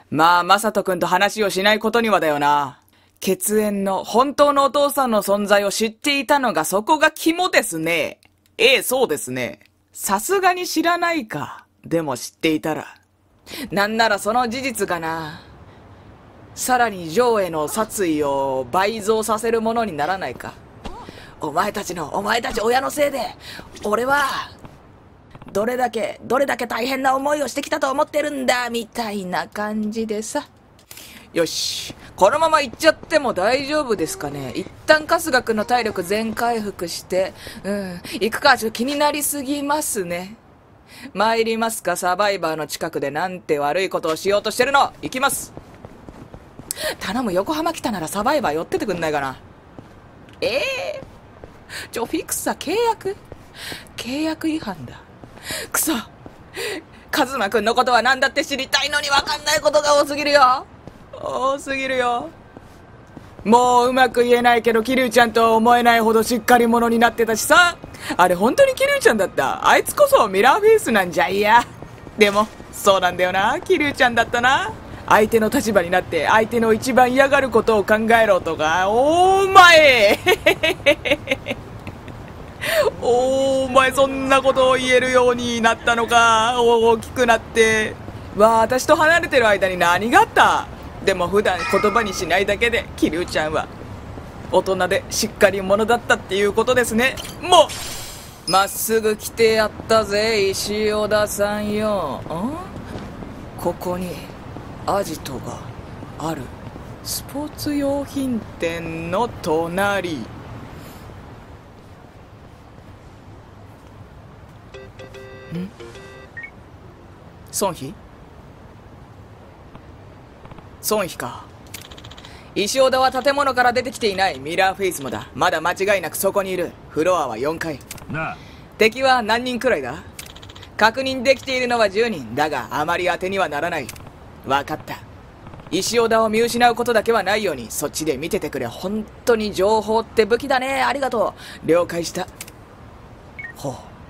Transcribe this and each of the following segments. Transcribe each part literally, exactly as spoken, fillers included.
まあ、まさとくんと話をしないことにはだよな。血縁の本当のお父さんの存在を知っていたのがそこが肝ですね。ええ、そうですね。さすがに知らないか。でも知っていたら。なんならその事実がな、さらにジョーへの殺意を倍増させるものにならないか。お前たちの、お前たち親のせいで、俺は、どれだけ、どれだけ大変な思いをしてきたと思ってるんだ、みたいな感じでさ。よし。このまま行っちゃっても大丈夫ですかね。一旦春日くんの体力全回復して、うん、行くか、ちょっと気になりすぎますね。参りますか、サバイバーの近くでなんて悪いことをしようとしてるの。行きます。頼む、横浜来たならサバイバー寄っててくんないかな。ええー、ちょ、フィクサ契約契約違反だ。くそ。カズマくんのことは何だって知りたいのに分かんないことが多すぎるよ。多すぎるよ。もううまく言えないけど、キリュウちゃんとは思えないほどしっかり者になってたしさ。あれ本当にキリュウちゃんだった。あいつこそミラーフェイスなんじゃいや。でも、そうなんだよな。キリュウちゃんだったな。相手の立場になって相手の一番嫌がることを考えろとか。お前お前そんなことを言えるようになったのか。大きくなって。わあ、私と離れてる間に何があった。でも普段言葉にしないだけでキリュウちゃんは大人でしっかり者だったっていうことですね。もうまっすぐ来てやったぜ石尾田さんよ。んここにアジトがある。スポーツ用品店の隣。ん孫妃孫妃か。石尾田は建物から出てきていない。ミラーフェイスもだ。まだ間違いなくそこにいる。フロアはよんかいなあ。敵は何人くらいだ。確認できているのはじゅうにんだが、あまり当てにはならない。分かった。石尾田を見失うことだけはないようにそっちで見ててくれ。本当に情報って武器だね。ありがとう。了解した。ほう、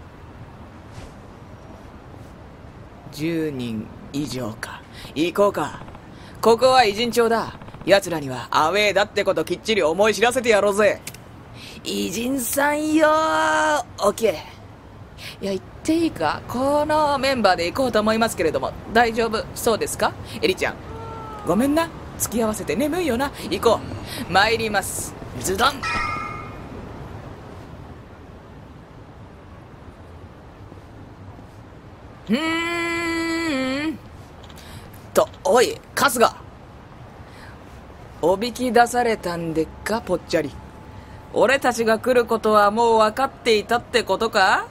じゅうにん以上か。行こうか。ここは偉人町だ。奴らにはアウェーだってこときっちり思い知らせてやろうぜ。偉人さんよー。オッケー。いや、言っていいか。このメンバーで行こうと思いますけれども大丈夫そうですか。エリちゃんごめんな。付き合わせて眠いよな。行こう。参ります。ズドン。うーんと、おい春日、おびき出されたんでっかぽっちゃり。俺たちが来ることはもう分かっていたってことか。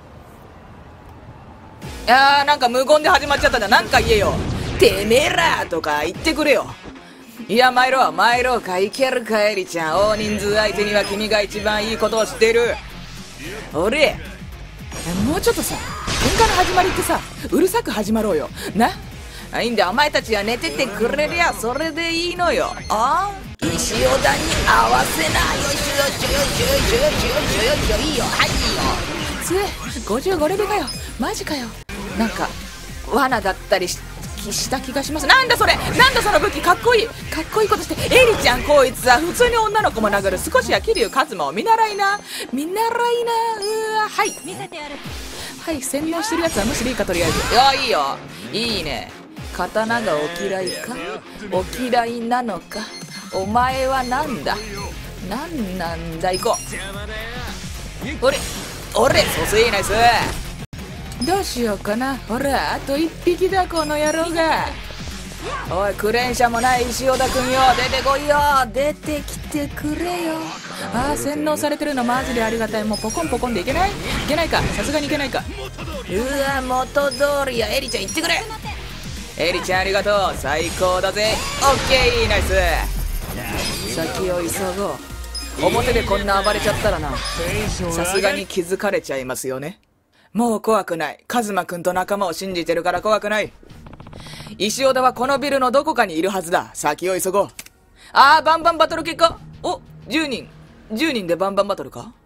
いやー、なんか無言で始まっちゃったんだ。なんか言えよ。てめえらとか言ってくれよ。いや、参ろう参ろうか。いけるかエリちゃん。大人数相手には君が一番いいことを知っている。俺もうちょっとさ、喧嘩の始まりってさ、うるさく始まろうよな。あ、いいんだよ。お前たちが寝ててくれりゃそれでいいのよ。ああ、石尾田に合わせな。よしよしよしよしよしよしよしよし、いいよ。はい、いいよ。つえごじゅうごレベルかよ。マジかよ。なんか罠だったりしした気がします。なんだそれ。なんだその武器。かっこいい。かっこいいことして。エリちゃんこいつは普通に女の子も殴る。少しは桐生一馬を見習いな。見習いな。うわ、はい、見せてやる。はい、洗脳してるやつは無視でいいか。とりあえず。いや、いいよ。いいね。刀がお嫌いか。お嫌いなのか。お前はなんだ。なんなんだ。行こう。俺俺そせいナイス。どうしようかな。ほら、あと一匹だこの野郎が。おい、クレーン車もない石尾田君よ。出てこいよ。出てきてくれよ。ああ、洗脳されてるのマジでありがたい。もうポコンポコンでいけない。いけないか。さすがにいけないか。うわ、元通りや。エリちゃん行ってくれ。エリちゃんありがとう。最高だぜ。オッケー、ナイス。先を急ごう。表でこんな暴れちゃったらな、さすがに気づかれちゃいますよね。もう怖くない。カズマくんと仲間を信じてるから怖くない。石尾田はこのビルのどこかにいるはずだ。先を急ごう。あー、バンバンバトル結果。お、じゅうにん。じゅうにんでバンバンバトルか。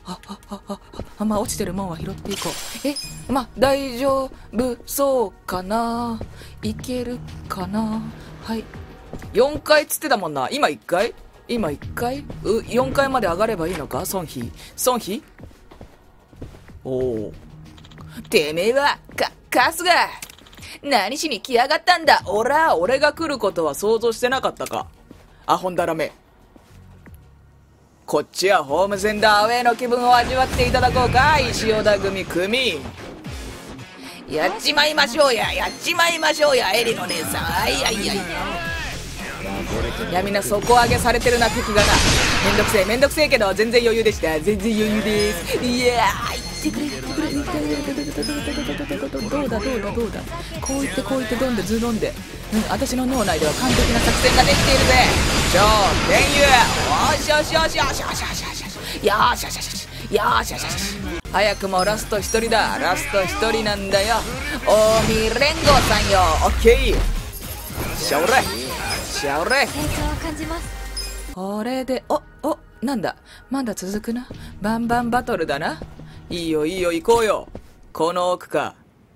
あああああまあ落ちてるもんは拾っていこう。えまあ大丈夫そうかな、いけるかな。はい、よんかいっつってたもんな。今いっかい、今いっかい、うよんかいまで上がればいいのか。孫妃孫妃、おお、てめえはか春日何しに来やがったんだ。おら俺が来ることは想像してなかったか、アホンダラメ。こっちはホームセンターアウェーの気分を味わっていただこうか。石尾田組組やっちまいましょうや、やっちまいましょうや、エリの姉さん。あいやいやいやいや、みんな底上げされてるな、敵がな。めんどくせえめんどくせえけど全然余裕でした。全然余裕です。いやー、言ってくれ言ってくれ言ってくれ。どうだどうだどうだ、こう言ってこう言ってどんでズドンで、うん、私の脳内では完璧な作戦ができているぜ。超天佑、おしよしよしよしよしよしよしよしよしよしよしよしよしよし。早くもラスト一人だ。ラスト一人なんだよ、近江連合さんよ。オッケー、しゃおれしゃおれ。 成長を感じます。 これで、おおなんだまだ続くな。バンバンバトルだな。いいよいいよ行こうよ。この奥か。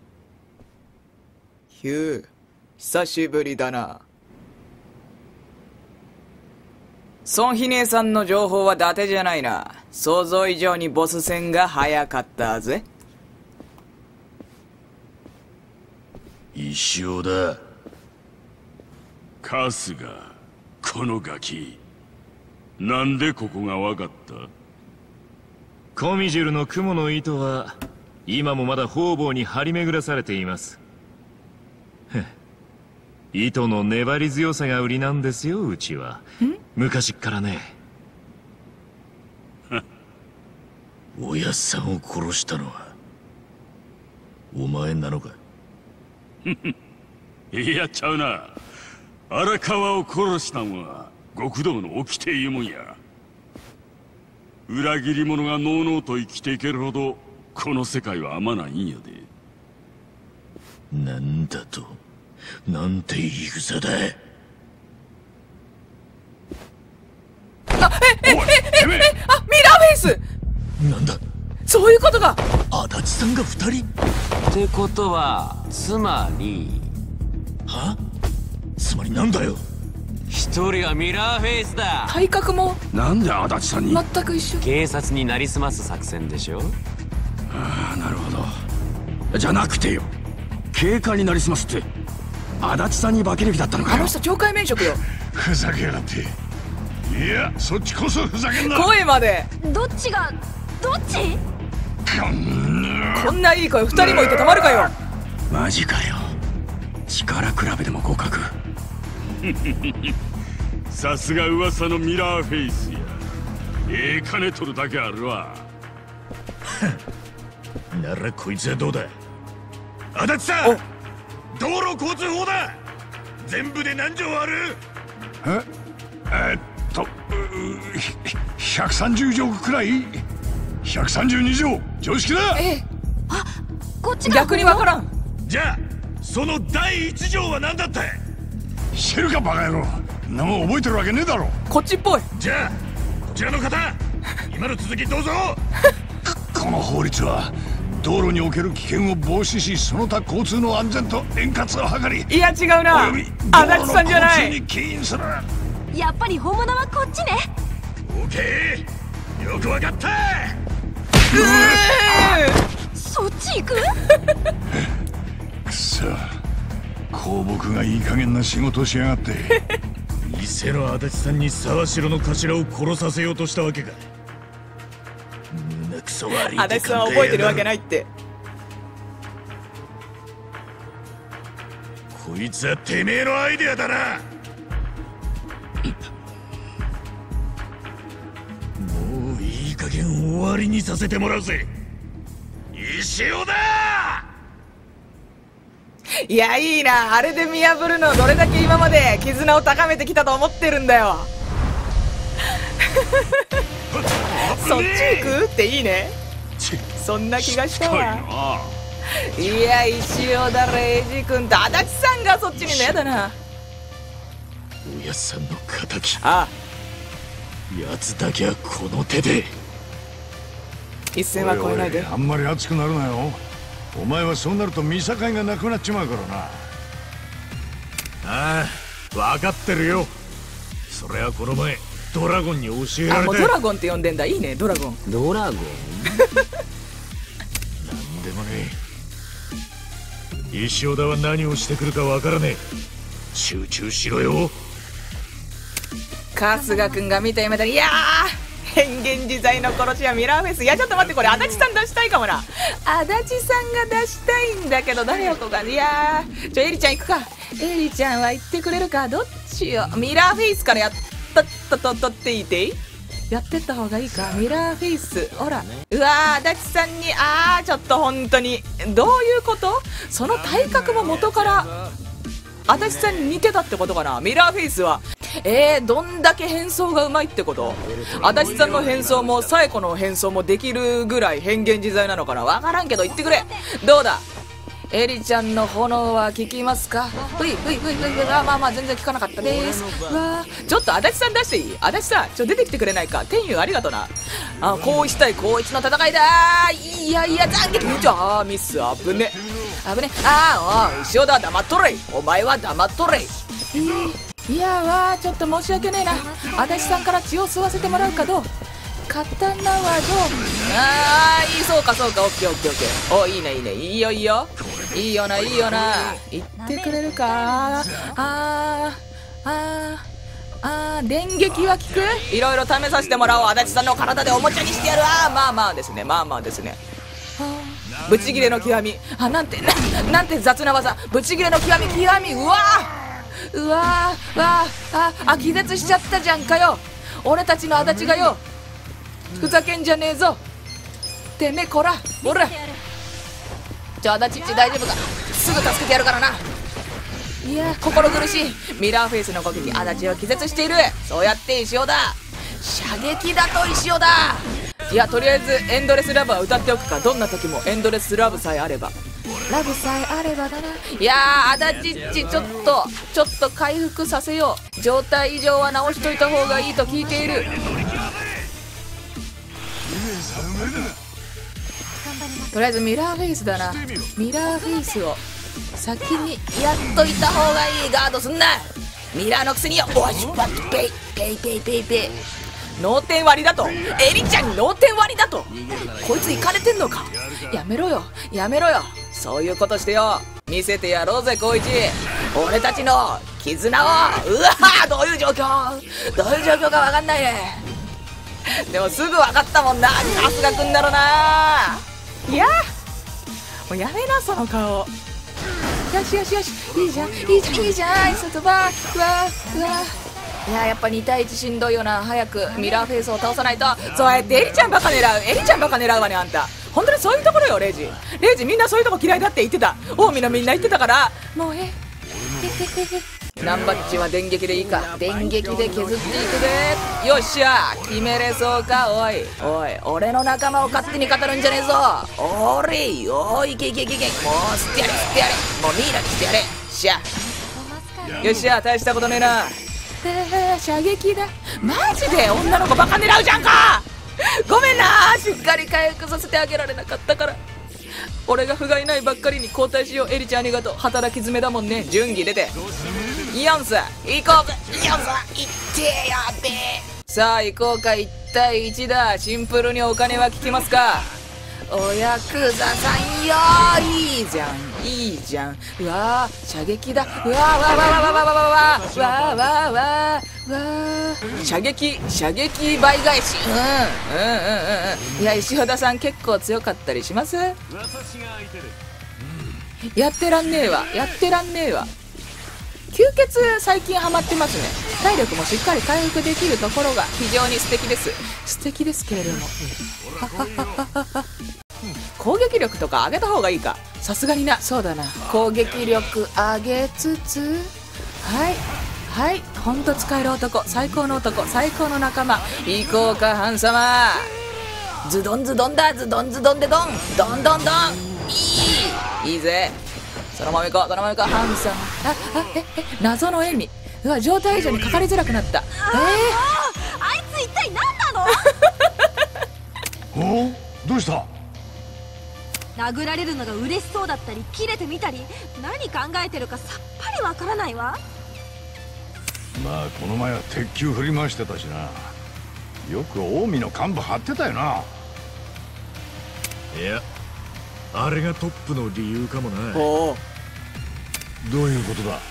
ヒュー久しぶりだな。孫妃姉さんの情報は伊達じゃないな。想像以上にボス戦が早かったぜ。 石尾だ。春日、このガキなんでここが分かった？ コミジュルの雲の糸は今もまだ方々に張り巡らされています。糸の粘り強さが売りなんですよ、うちは。昔っからね。 おやっさんを殺したのはお前なのか？いやちゃうな。荒川を殺したんは極道の掟いうもんや。裏切り者がのうのうと生きていけるほどこの世界は甘ないんやで。なんだと？なんて言い草だ。 あえええええあミラーフェイス。 なんだそういうことか。 足立さんが二人ってことはつまりは？つまりなんだよ。 一人はミラーフェイスだ。 体格もなんで足立さんに？ 全く一緒。 警察になりすます作戦でしょ。 ああなるほど。じゃなくてよ、警官になりすますって足立さんに化ける気だったのかよ。 あの人懲戒免職よ。 ふざけやがって。いやそっちこそふざけんな。 声までどっちがどっち？ こんないい声二人もいてたまるかよ。 マジかよ。力比べでも互角。さすが噂のミラーフェイスや。ええ金取るだけあるわ。ならこいつはどうだ。足立さん、道路交通法だ。全部で何条ある？ええっとひゃくさんじゅう条くらい。ひゃくさんじゅうに条常識だ。 ええ、 あ、こっちが逆にわからん。 じゃあそのだいいち条は何だった？知るかバカ野郎。んなもん覚えてるわけねえだろ。 こっちっぽい。 じゃあこちらの方、今の続きどうぞ。この法律は道路における危険を防止し、その他交通の安全と円滑を図り、 いや違うな、 および足立さんじゃない。 道路の交通に起因する。 やっぱり本物はこっちね。 オーケー、よくわかった。 そっち行く？ くそ、公僕がいい加減な仕事をしやがって。偽の足立さんに沢城の頭を殺させようとしたわけか。胸くそ悪い足立さんは覚えてるわけないって。 こいつはてめえのアイデアだな。もういい加減終わりにさせてもらうぜ。石尾だ。 いやいいな、あれで見破るのどれだけ今まで絆を高めてきたと思ってるんだよ。そっち行くっていいね。そんな気がしたわ。いや石尾だレイジ君と足立さんがそっちにのやだな。 おやっさんの敵、 ああ、 やつだけはこの手で。 一線は越えないで。 あんまり熱くなるなよ。お前はそうなると見境がなくなっちまうからな。ああ、分かってるよ。それはこの前ドラゴンに教えらあ、 れて。 もうドラゴンって呼んでんだ。いいね、ドラゴン。 ドラゴンなんでもねえ。石尾田は何をしてくるか分からねえ。集中しろよ。 春日君が見た夢だ。いやー、変幻自在の殺し屋ミラーフェイス。いやちょっと待って、これ足立さん出したいかもな。足立さんが出したいんだけど誰よこが。いやー、ちょエリちゃん行くか。エリちゃんは言ってくれるか。どっちよ。ミラーフェイスからやったったととっていいていやってった方がいいか。ミラーフェイス、ほら。うわー、足立さんに、あーちょっと本当にどういうこと。その体格も元から足立さんに似てたってことかな。ミラーフェイスはえー、どんだけ変装がうまいってこと。足立さんの変装もサエコの変装もできるぐらい変幻自在なのかな。わからんけど言ってくれ。どうだエリちゃんの炎は効きますか。ふいふいふいふいふい。あ、まあまあ全然効かなかったです。うわー、ちょっと足立さん出していい。足立さんちょっと出てきてくれないか。天佑ありがとな。あ、高一対高一の戦いだー。いやいや残撃。じゃあミス。あぶね危ね。あー、おい塩田黙っとれ。お前は黙っとれ。いやわー、ちょっと申し訳ねえな。足立さんから血を吸わせてもらうか。どう刀はどう。あー、いい、そうかそうか。オッケーオッケーオッケー。お、いいねいいね。いいよいいよいいよないいよな。言ってくれるか。あーあーあー、電撃は効く。いろいろ試させてもらおう。足立さんの体でおもちゃにしてやる。あー、まあまあですね、まあまあですね。ブチギレの極み。あ、なんて な, なんて雑な技。ブチギレの極み極み。うわーうわーわーああ、気絶しちゃったじゃんかよ。俺たちの足立がよ、ふざけんじゃねえぞてめえこら。ほらちょ、足立っち大丈夫か。すぐ助けてやるからな。いや心苦しい。ミラーフェイスの攻撃、足立は気絶している。そうやって石尾だ。射撃だと石尾だ。いやとりあえずエンドレスラブは歌っておくか。どんな時もエンドレスラブさえあれば。ラブさえあればだな。いやー足立っちちょっとちょっと回復させよう。状態異常は直しといた方がいいと聞いている。とりあえずミラーフェイスだな。ミラーフェイスを先にやっといた方がいい。ガードすんなミラーのくせによ。おいしっぱペイペイペイペイペイ。脳天割りだと。エリちゃんに脳天割りだと。こいつイカれてんのか。やめろよやめろよ。そういうことしてよ見せてやろうぜ光一。俺たちの絆を。うわー、どういう状況どういう状況か分かんないね。でもすぐ分かったもんな。春日くんだろな。いやもうやめなその顔。よしよしよし、いいじゃんいいじゃんいいじゃん。外ばうわうわ。いややっぱに対いちしんどいよな。早くミラーフェイスを倒さないと。そうやってエリちゃんばか狙う。エリちゃんばか狙うわねあんた。本当にそういうところよレイジ。レイジみんなそういうとこ嫌いだって言ってた。近江のみんな言ってたから。もうえナンバッチは電撃でいいか。電撃で削っていくぜ。よっしゃ決めれそうか。おいおい俺の仲間を勝手に語るんじゃねえぞ。おれいおいいけいけいけいけ。もう吸ってやれ吸ってやれ。もうミイラにしてやれ。しゃよっしゃ大したことねえな。射撃だ。マジで女の子バカ狙うじゃんか。ごめんなしっかり回復させてあげられなかったから。俺が不甲斐ないばっかりに交代しよう。エリちゃんありがとう。働き詰めだもんね。順義出てイオンス行こうか。イオンス行ってやべえ。さあ行こうか。いち対いちだ。シンプルにお金は効きますか。おヤクザさんよー。いいじゃんいいじゃん。うわー射撃だ。うわーわーわーわーわーわーわーわーわーわーわーわー射撃射撃倍返し。うんうんうんうんうん。いや石田さん結構強かったりします。やってらんねえわやってらんねえわ。吸血最近ハマってますね。体力もしっかり回復できるところが非常に素敵です。素敵ですけれども攻撃力とか上げた方がいいか。さすがにな。そうだな攻撃力上げつつ。はいはいほんと使える男。最高の男最高の仲間。行こうかハン様。ズドンズドンだ。ズドンズドンでドンドンドンドン。いいいいぜ。そのまま行こうそのまま行こうハン様。ああええ謎の笑み。うわ状態以上にかかりづらくなった。えー、 あいつ一体何なのおどうした？ 殴られるのが嬉しそうだったり切れてみたり、何考えてるかさっぱりわからないわ。 まあこの前は鉄球振り回してたしな。よく近江の幹部張ってたよな。 いや、あれがトップの理由かもな。 おお、 どういうことだ？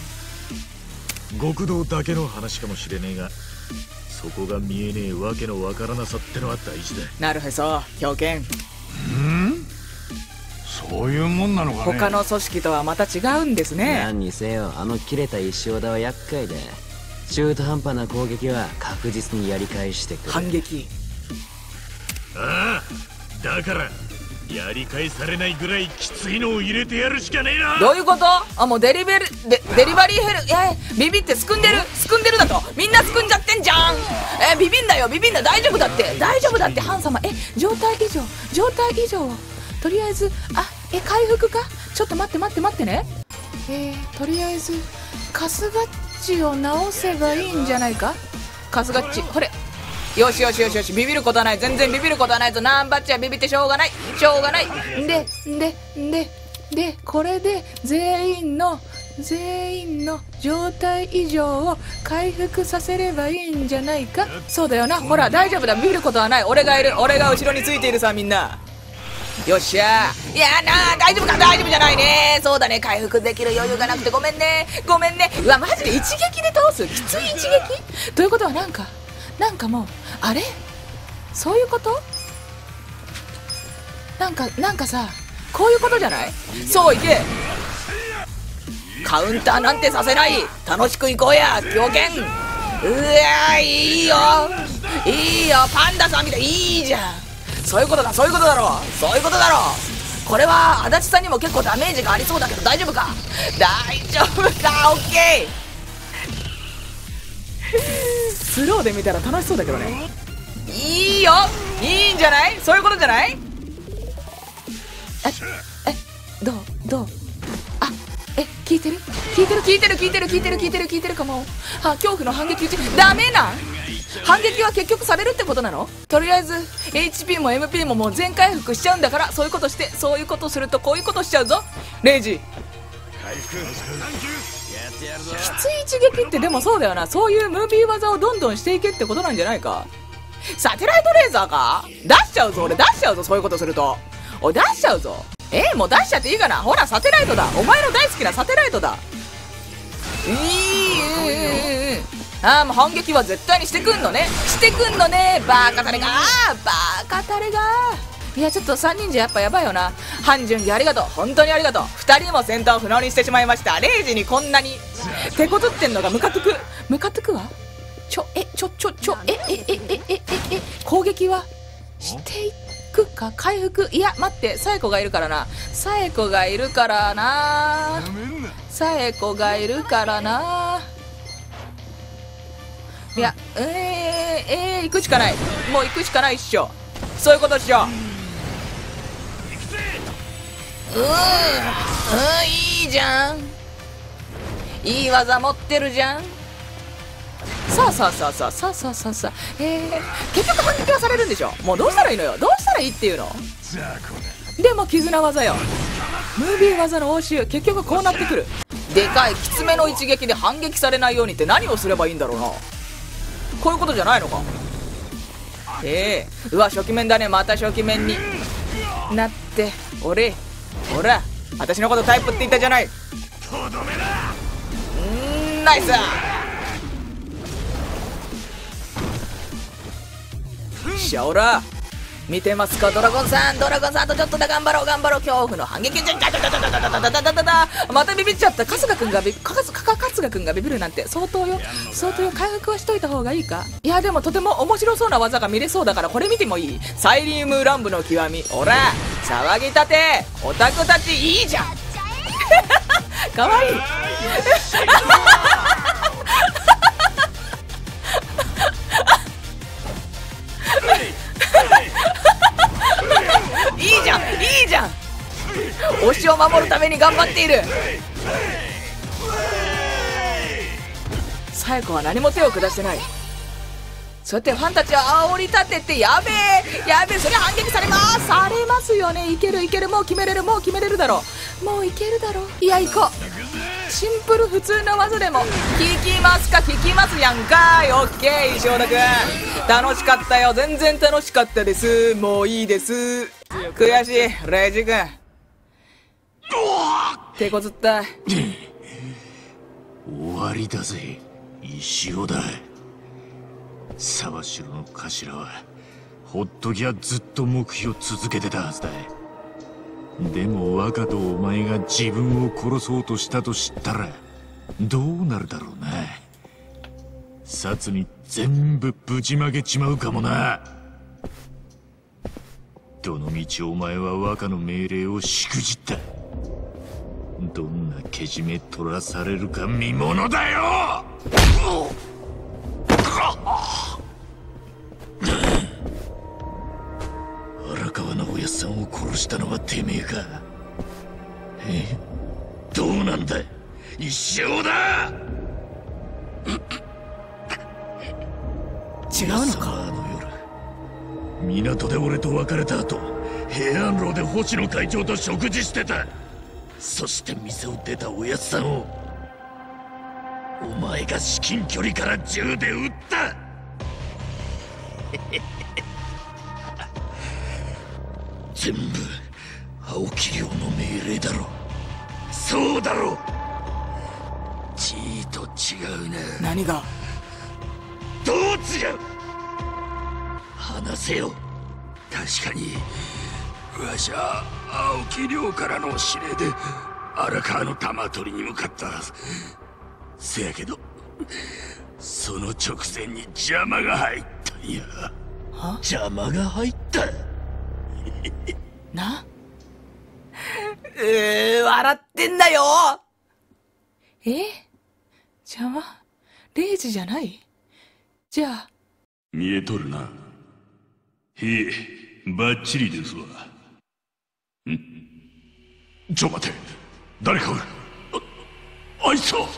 極道だけの話かもしれねえが、そこが見えねえわけのわからなさってのは大事だ。 なるへそ、狂犬。 うんそういうもんなのかね。 他の組織とはまた違うんですね。 何にせよあの切れた石尾田は厄介で、中途半端な攻撃は確実にやり返してくる。 反撃。 ああ、だからやり返されないぐらいきついのを入れてやるしかねえな。 どういうこと？あ、もうデリベルデデリバリーヘル、いやビビってすくんでるすくんでるだと、みんなすくんじゃってんじゃん。えビビんだよビビんだ、大丈夫だって大丈夫だって。ハン様、え状態異常状態異常、とりあえず、あえ回復か、ちょっと待って待って待ってね。えー、とりあえず春日っちを直せばいいんじゃないか。春日っち、これよしよしよしよし、ビビることはない、全然ビビることはないぞ。ナンバッチはビビってしょうがないしょうがない。ででででこれで全員の全員の状態異常を回復させればいいんじゃないか。そうだよな、ほら大丈夫だ、ビビることはない。俺がいる、俺が後ろについているさ、みんな。よっしゃー。いやーなー、大丈夫か、大丈夫じゃないね。そうだね、回復できる余裕がなくてごめんねごめんね。うわマジで一撃で倒す、きつい一撃ということは、なんかなんかもうあれそういうこと、なんかなんかさ、こういうことじゃない？そういけ、カウンターなんてさせない、楽しく行こうや狂犬。うわーいいよいいよ、パンダさんみたい、いいじゃん。そういうことだそういうことだろそういうことだろ。これは足立さんにも結構ダメージがありそうだけど大丈夫か大丈夫か。オッケースローで見たら楽しそうだけどね。いいよいいんじゃない、そういうことじゃない。ええどうどう、あえ聞いてる聞いてる聞いてる聞いてる聞いてる聞いてる聞いてるかも。あ恐怖の反撃打ちダメなん、反撃は結局されるってことなの。とりあえず エイチピー も エムピー ももう全回復しちゃうんだから、そういうことして、そういうことするとこういうことしちゃうぞレイジ。きつい一撃ってでもそうだよな、そういうムービー技をどんどんしていけってことなんじゃないか。サテライトレーザーか出しちゃうぞ、俺出しちゃうぞ、そういうことすると。おい出しちゃうぞ。えー、もう出しちゃっていいかな。ほらサテライトだ、お前の大好きなサテライトだ。いい、ああもう反撃は絶対にしてくんのねしてくんのねバーカタレがバーカタレが。いやちょっとさんにんじゃやっぱやばいよな。ハンジュンギありがとう、本当にありがとう。ふたりも戦闘不能にしてしまいました。レイジにこんなに手こずってんのがムカつくムカつくわ。ちょえちょちょちょえええええええ攻撃はしていくか、回復、いや待って、サエコがいるからなサエコがいるからなサエコがいるからな。いやえー、えー、行くしかない、もう行くしかないっしょ、そういうことっしょ。うーん、うん、いいじゃん、いい技持ってるじゃん。さあさあさあさあさあさあさあさあ、えー、結局反撃はされるんでしょ。もうどうしたらいいのよ、どうしたらいいっていうの。でも絆技よ、ムービー技の応酬、結局こうなってくる。でかいきつめの一撃で反撃されないようにって何をすればいいんだろうな。こういうことじゃないのか。ええー、うわ初期面だね、また初期面になって、俺ほら私のことタイプって言ったじゃない。うーんナイス。しゃおら見てますかドラゴンさん、ドラゴンさんあとちょっとだ、頑張ろう頑張ろう、恐怖の反撃。またビビっちゃった。春日くんがビ春日くんがビビるなんて相当よ相当よ。回復はしといた方がいいか。いやでもとても面白そうな技が見れそうだからこれ見てもいい。サイリウム乱舞の極み。おら騒ぎたてオタクたちいいじゃんかわいいいいじゃんいいじゃん、推しを守るために頑張っている。サエコは何も手を下してない。 そうやってファンたちを煽り立てて、やべえやべえ、それ反撃されますされますよね。いけるいける、もう決めれる、もう決めれるだろう、もういけるだろう。いや、行こう。シンプル普通の技でも効きますか、効きますやんかい。オッケー、石尾田くん楽しかったよ、全然楽しかったです。もういいです。悔しいレイジ君、手こずった。 終わりだぜ石尾だ。沢城の頭はほっときゃずっと黙秘を続けてたはずだ。でも若とお前が自分を殺そうとしたと知ったらどうなるだろうな。殺に全部ぶちまけちまうかもな。どのみちお前は若の命令をしくじった。どんなけじめ取らされるか見ものだよ。荒川直哉さんを殺したのはてめえか。え、どうなんだ一生だ。 違うのか。 あの夜港で俺と別れた後、平安楼で星野会長と食事してた。そして店を出たおやつさんをお前が至近距離から銃で撃った。全部青木亮の命令だろ。そうだろ。ちーと違うな。 何が。 どう違う。話せよ。確かにわしは青木亮からの指令で荒川の玉取りに向かった。せやけどその直前に邪魔が入ったんや。 は？ 邪魔が入ったな。うー、笑ってんだよ。え？邪魔？レイジじゃない？じゃあ。 見えとるな。へえ、バッチリですわ。ん？ちょ待て、誰かおる。あ、あいつは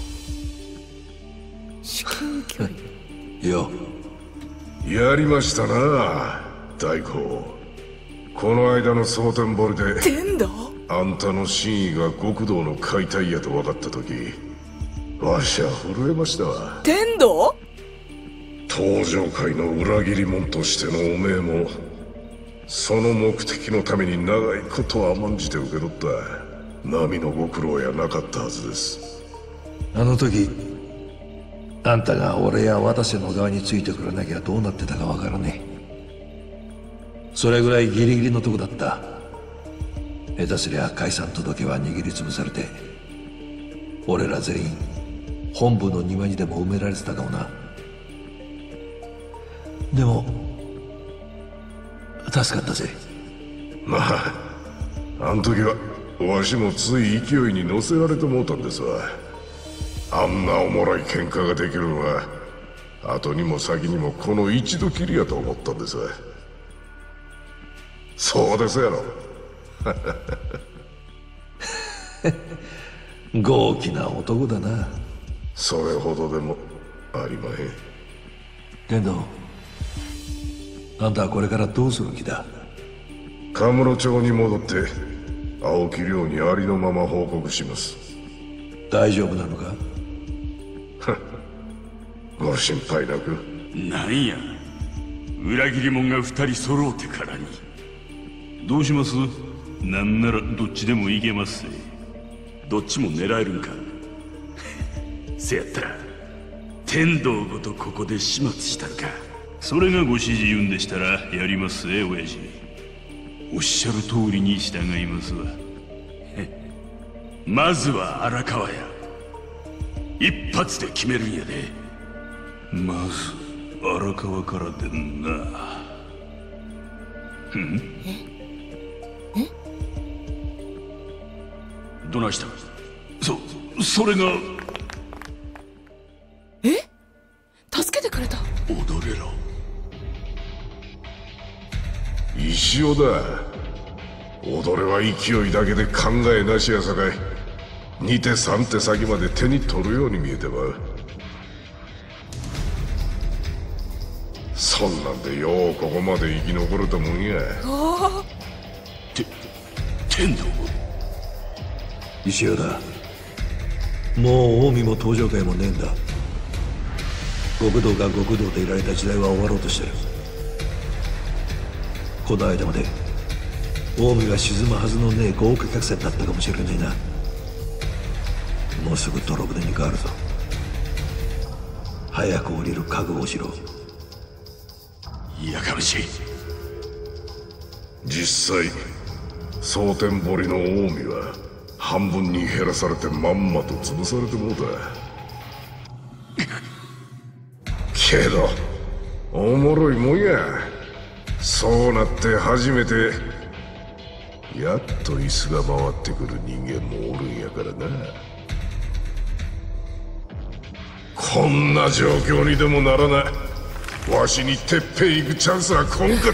至近距離。 よ、やりましたな大公。この間の蒼天堀で天道？ あんたの真意が極道の解体やと分かった時、わしは震えましたわ。 天道？ 東上界の裏切り者としてのおめえもその目的のために長いことは甘んじて受け取った波のご苦労やなかったはずです。 あの時あんたが俺や渡瀬の側についてくれなきゃどうなってたかわからねえ。それぐらいギリギリのとこだった。下手すりゃ解散届は握りつぶされて俺ら全員本部の庭にでも埋められてたかもな。でも助かったぜ。 まああん時はわしもつい勢いに乗せられてもうたんですわ。あんなおもろい喧嘩ができるのは後にも先にもこの一度きりやと思ったんですわ。そうですやろ。 豪気な男だな。 それほどでもありまへん。 天童、あんたはこれからどうする気だ。 カムロ町に戻って青木亮にありのまま報告します。 大丈夫なのか。 ご心配なく。 なんや裏切り者が二人揃うてからに。どうします？なんならどっちでもいけますぜ。どっちも狙えるんか。せやったら天道ごとここで始末したるか。それがご指示言うんでしたらやりますぜ親父。おっしゃる通りに従いますわ。まずは荒川や一発で決めるんやで。まず荒川からでんな。ん？え？え？どないした？そ、それが。 え？助けてくれた。 踊れろ。 石尾だ。踊れは勢いだけで考えなしやさかい。に手さん手先まで手に取るように見えてまう。 そんなんでようここまで生き残れたもんや。 て天道。 石尾だ。もう近江も登場会もねえんだ。極道が極道でいられた時代は終わろうとしてる。この間まで近江が沈むはずのねえ豪華客船だったかもしれねえな。もうすぐ泥船に変わるぞ。早く降りる覚悟をしろ。 やかましい。 実際蒼天堀の近江は半分に減らされてまんまと潰されてもうた。けどおもろいもんや。そうなって初めてやっと椅子が回ってくる人間もおるんやからな。こんな状況にでもならない。わしにてっぺん行くチャンスはこんかった。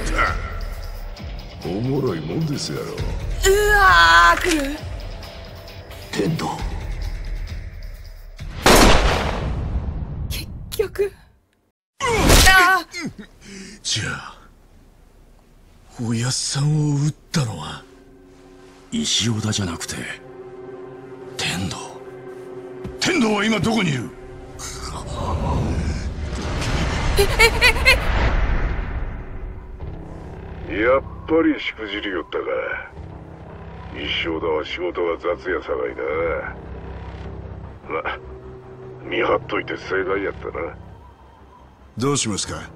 おもろいもんですやろ。 うわー、来る。 天道。 結局あじゃあおやっさんを撃ったのは石尾田じゃなくて天道。天道は今どこにいる？ やっぱりしくじりよったか。石尾田は仕事が雑やさがいな。ま、見張っといて正解やったな。 どうしますか？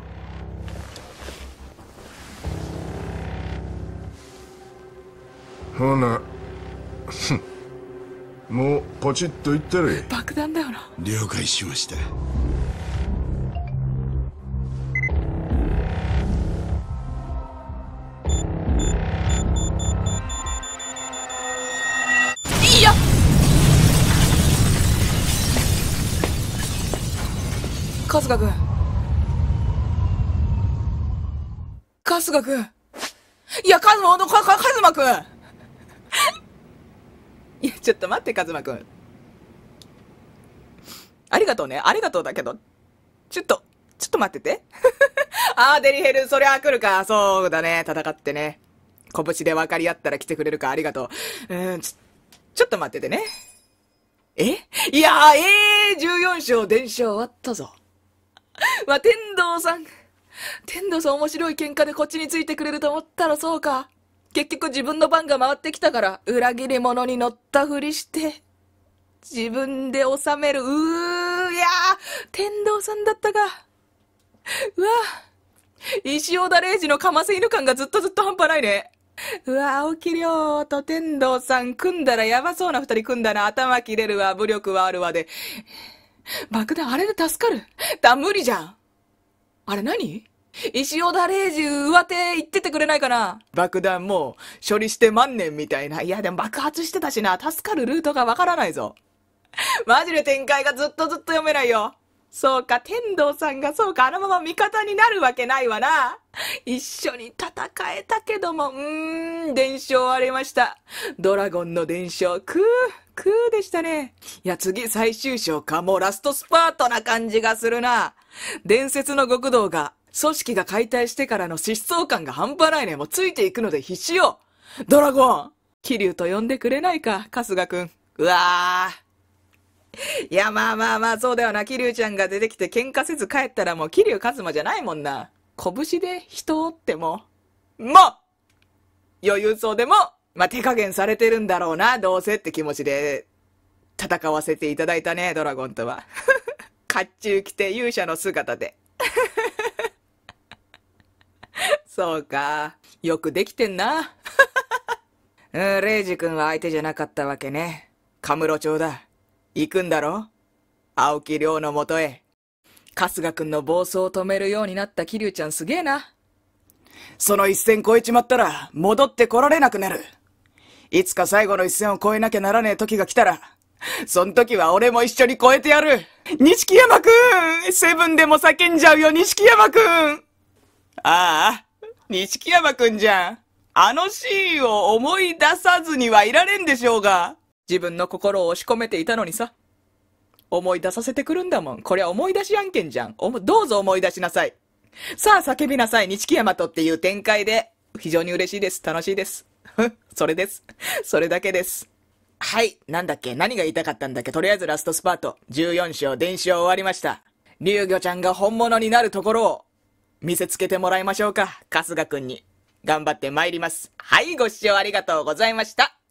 ほなもうポチッといったれ。 爆弾だよな。 了解しました。 いや春日君春日君いやカズマかかカズマ君いやちょっと待ってカズマ君ありがとうねありがとうだけどちょっとちょっと待っててあーデリヘルそりゃ来るか。そうだね戦ってね拳で分かり合ったら来てくれるか。ありがとう。うんちょちょっと待っててね。えいやーえーじゅうよん章伝承終わったぞ。まあ、天道さん天道さん面白い喧嘩でこっちについてくれると思ったらそうか。結局自分の番が回ってきたから裏切り者に乗ったふりして自分で収める。うーいやー天道さんだったか。うわ石尾田礼二のかませ犬感がずっとずっと半端ないね。うわ青木亮と天道さん組んだらやばそうな二人組んだな。頭切れるわ武力はあるわで爆弾あれで助かるだ無理じゃん。あれ何石尾田礼二上手行っててくれないかな。爆弾もう処理して万年みたいな。いやでも爆発してたしな。助かるルートがわからないぞ。マジで展開がずっとずっと読めないよ。そうか天道さんがそうかあのまま味方になるわけないわな。一緒に戦えたけどもうーん伝承ありました。ドラゴンの伝承クークーでしたね。いや次最終章か。もうラストスパートな感じがするな。伝説の極道が組織が解体してからの疾走感が半端ないね。もうついていくので必死よ。ドラゴン桐生と呼んでくれないか春日くん。うわーいやまあまあまあそうだよな。桐生ちゃんが出てきて喧嘩せず帰ったらもう桐生一馬じゃないもんな。拳で人を折ってももう余裕そうでもまあ手加減されてるんだろうなどうせって気持ちで戦わせていただいたねドラゴンとは甲冑着て勇者の姿でそうかよくできてんなうん、レイジ君は相手じゃなかったわけね。カムロ町だ行くんだろ青木亮のもとへ。春日くんの暴走を止めるようになった桐生ちゃんすげえな。その一線越えちまったら戻ってこられなくなる。いつか最後の一線を越えなきゃならねえ時が来たらそん時は俺も一緒に越えてやる。錦山くんセブンでも叫んじゃうよ錦山くん。ああ錦山くんじゃん。あのシーンを思い出さずにはいられんでしょうが。自分の心を押し込めていたのにさ。思い出させてくるんだもん。こりゃ思い出し案件じゃん。おもどうぞ思い出しなさい。 さあ叫びなさい、錦山とっていう展開で、非常に嬉しいです。楽しいです。それです。それだけです。はい。なんだっけ何が言いたかったんだっけとりあえずラストスパート。じゅうよん章、伝承終わりました。竜魚ちゃんが本物になるところを見せつけてもらいましょうか。春日くんに。頑張って参ります。はい、ご視聴ありがとうございました。